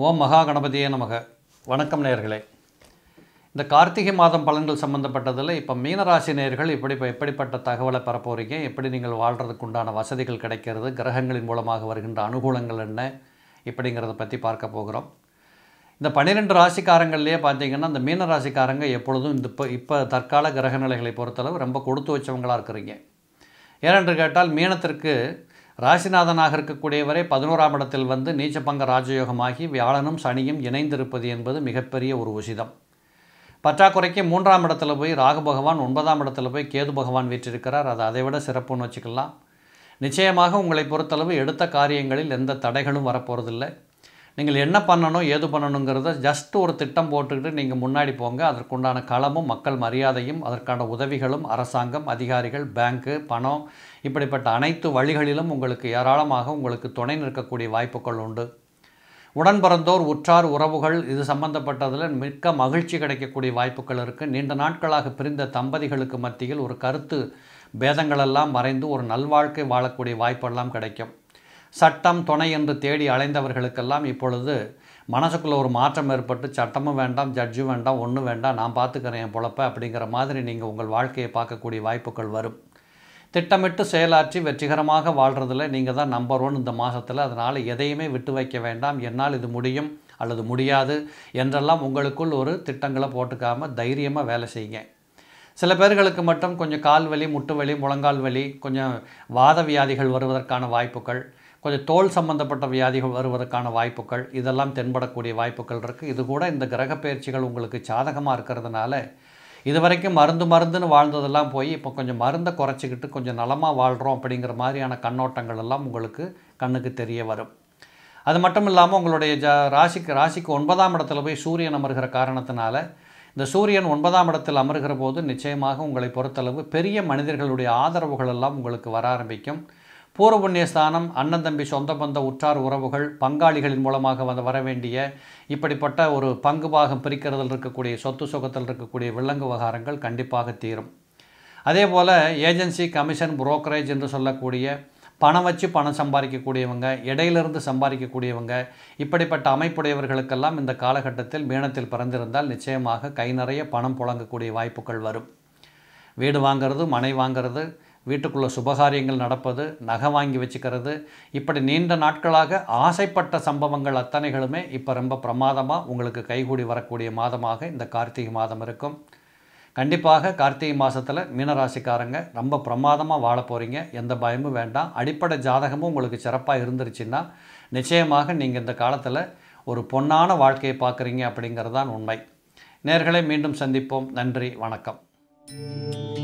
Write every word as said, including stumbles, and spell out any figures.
ஓம் மகா கணபதியே நமக. வணக்கம் நேயர்களே. இந்த கார்த்திகை மாதம் பலன்கள் சம்பந்தப்பட்டதில் இப்போ மீனராசி நேயர்கள் இப்படி எப்படிப்பட்ட தகவலை பெறப்போகிறீங்க, எப்படி நீங்கள் வாழ்கிறதுக்கு உண்டான வசதிகள் கிடைக்கிறது, கிரகங்களின் மூலமாக வருகின்ற அனுகூலங்கள் என்ன, இப்படிங்கிறத பற்றி பார்க்க போகிறோம். இந்த பன்னிரெண்டு ராசிக்காரங்கள்லேயே பார்த்தீங்கன்னா இந்த மீன ராசிக்காரங்க எப்பொழுதும் இந்த இப்போ இப்போ தற்கால கிரக நிலைகளை பொறுத்தளவு ரொம்ப கொடுத்து வச்சவங்களாக இருக்கிறீங்க. ஏனென்று கேட்டால் மீனத்திற்கு ராசிநாதனாக இருக்கக்கூடியவரே பதினோராம் இடத்தில் வந்து நீச்சபங்க ராஜயோகமாகி வியாழனும் சனியும் இணைந்திருப்பது என்பது மிகப்பெரிய ஒரு உசிதம். பற்றாக்குறைக்கு மூன்றாம் இடத்துல போய் ராகு பகவான், ஒன்பதாம் இடத்துல போய் கேது பகவான் வீற்றிருக்கிறார். அது அதை விட சிறப்புன்னு வச்சுக்கலாம். நிச்சயமாக உங்களை பொறுத்தளவு எடுத்த காரியங்களில் எந்த தடைகளும் வரப்போகிறதில்லை. நீங்கள் என்ன பண்ணணும் ஏது பண்ணணுங்கிறத ஜஸ்ட் ஒரு திட்டம் போட்டுக்கிட்டு நீங்கள் முன்னாடி போங்க. அதற்குண்டான களமும் மக்கள் மரியாதையும் அதற்கான உதவிகளும் அரசாங்கம், அதிகாரிகள், பேங்க்கு, பணம், இப்படிப்பட்ட அனைத்து வழிகளிலும் உங்களுக்கு ஏராளமாக உங்களுக்கு துணை நிற்கக்கூடிய வாய்ப்புகள் உண்டு. உடன் பிறந்தோர், உற்றார், உறவுகள் இது சம்பந்தப்பட்டதில் மிக்க மகிழ்ச்சி கிடைக்கக்கூடிய வாய்ப்புகள் இருக்குது. நீண்ட நாட்களாக பிரிந்த தம்பதிகளுக்கு மத்தியில் ஒரு கருத்து பேதங்களெல்லாம் மறைந்து ஒரு நல்வாழ்க்கை வாழக்கூடிய வாய்ப்பெல்லாம் கிடைக்கும். சட்டம் துணை என்று தேடி அலைந்தவர்களுக்கெல்லாம் இப்பொழுது மனசுக்குள்ளே ஒரு மாற்றம் ஏற்பட்டு சட்டமும் வேண்டாம், ஜட்ஜும் வேண்டாம், ஒன்றும் வேண்டாம், நான் பார்த்துக்கிறேன் என் பொழப்ப அப்படிங்கிற மாதிரி நீங்கள் உங்கள் வாழ்க்கையை பார்க்கக்கூடிய வாய்ப்புகள் வரும். திட்டமிட்டு செயலாற்றி வெற்றிகரமாக வாழ்கிறதுல நீங்கள் தான் நம்பர் ஒன் இந்த மாதத்தில். அதனால் எதையுமே விட்டு வைக்க வேண்டாம். என்னால் இது முடியும் அல்லது முடியாது என்றெல்லாம் உங்களுக்குள் ஒரு திட்டங்களை போட்டுக்காமல் தைரியமாக வேலை செய்யுங்க. சில பேர்களுக்கு மட்டும் கொஞ்சம் கால் வலி, முட்டு வலி, முழங்கால் வலி, கொஞ்சம் வாத வியாதிகள் வருவதற்கான வாய்ப்புகள், கொஞ்சம் தோல் சம்பந்தப்பட்ட வியாதிகள் வருவதற்கான வாய்ப்புகள் இதெல்லாம் தென்படக்கூடிய வாய்ப்புகள் இருக்குது. இது கூட இந்த கிரக பயிற்சிகள் உங்களுக்கு சாதகமாக இருக்கிறதுனால இது வரைக்கும் மருந்து மருந்துன்னு வாழ்ந்ததெல்லாம் போய் இப்போ கொஞ்சம் மருந்தை குறைச்சிக்கிட்டு கொஞ்சம் நலமாக வாழ்கிறோம் அப்படிங்கிற மாதிரியான கண்ணோட்டங்கள் எல்லாம் உங்களுக்கு கண்ணுக்கு தெரிய வரும். அது மட்டும் இல்லாமல் உங்களுடைய ஜ ராசிக்கு ராசிக்கு ஒன்பதாம் இடத்துல போய் சூரியன் அமர்கிற காரணத்தினால இந்த சூரியன் ஒன்பதாம் இடத்தில் அமர்கிற போது நிச்சயமாக உங்களை பொறுத்தளவு பெரிய மனிதர்களுடைய ஆதரவுகள் எல்லாம் உங்களுக்கு வர ஆரம்பிக்கும். பூர்வ புண்ணியஸ்தானம், அண்ணன் தம்பி, சொந்த பந்த, உற்றார் உறவுகள், பங்காளிகளின் மூலமாக வந்து வர வேண்டிய இப்படிப்பட்ட ஒரு பங்கு பாகம் பிரிக்கிறதில் இருக்கக்கூடிய சொத்து சுகத்தில் இருக்கக்கூடிய வில்லங்கு விவகாரங்கள் கண்டிப்பாக தீரும். அதே போல் ஏஜென்சி, கமிஷன், புரோக்கரேஜ் என்று சொல்லக்கூடிய பணம் வச்சு பணம் சம்பாதிக்கக்கூடியவங்க, இடையிலிருந்து சம்பாதிக்கக்கூடியவங்க, இப்படிப்பட்ட அமைப்புடையவர்களுக்கெல்லாம் இந்த காலகட்டத்தில் மீனத்தில் பிறந்திருந்தால் நிச்சயமாக கை நிறைய பணம் புழங்கக்கூடிய வாய்ப்புகள் வரும். வீடு வாங்கிறது, மனை வாங்கிறது, வீட்டுக்குள்ளே சுபகாரியங்கள் நடப்பது, நகை வாங்கி வச்சுக்கிறது, இப்படி நீண்ட நாட்களாக ஆசைப்பட்ட சம்பவங்கள் அத்தனைகளுமே இப்போ ரொம்ப பிரமாதமாக உங்களுக்கு கைகூடி வரக்கூடிய மாதமாக இந்த கார்த்திகை மாதம் இருக்கும். கண்டிப்பாக கார்த்திகை மாதத்தில் மீனராசிக்காரங்க ரொம்ப பிரமாதமாக வாழ போகிறீங்க. எந்த பயமும் வேண்டாம். அடிப்படை ஜாதகமும் உங்களுக்கு சிறப்பாக இருந்துருச்சுன்னா நிச்சயமாக நீங்கள் இந்த காலத்தில் ஒரு பொன்னான வாழ்க்கையை பார்க்குறீங்க அப்படிங்கிறது தான் உண்மை. நேயர்களே, மீண்டும் சந்திப்போம். நன்றி, வணக்கம்.